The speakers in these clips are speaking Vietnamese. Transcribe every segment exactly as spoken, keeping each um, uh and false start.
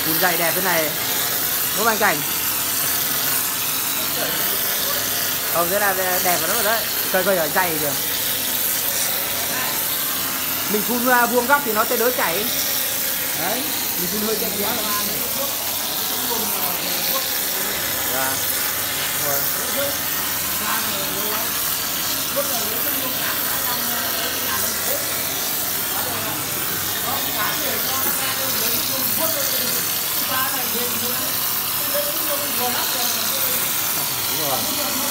Phun dày đẹp thế này. Đúng anh Cảnh. Không, thế là đẹp rồi đó rồi đấy. Trời ơi, ở dày kìa. Mình phun vuông góc thì nó sẽ đỡ chảy. Đấy, mình phun hơi chảy quá là ăn đấy. Dạ. Rồi. Đúng rồi.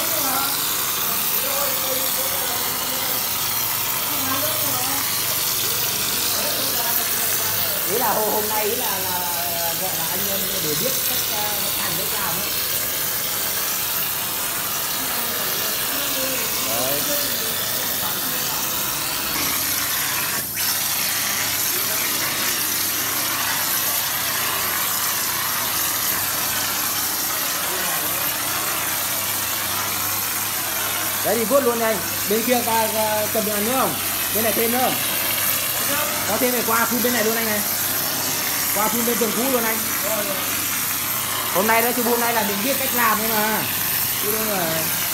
Ý là hôm hôm nay ý là, là, là gọi là anh em để biết cách uh, hành cách làm ấy. Đấy. Đấy thì vuốt luôn này. Bên kia ta cầm được nữa không? Bên này thêm nữa không? Có thêm này, qua phun bên này luôn anh này. Qua phun bên vườn cũ luôn anh. Hôm nay đấy chứ hôm nay là mình biết cách làm thôi mà. Chứ đâu mà.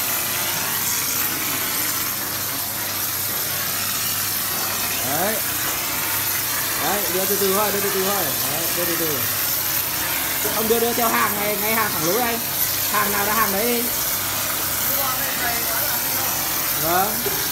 Đấy. Đấy, đưa từ từ thôi, đưa từ từ thôi. Đấy, đưa từ từ. Ông đưa đưa theo hàng này, ngay hàng thẳng lối anh. Hàng nào ra hàng đấy đi. Vâng.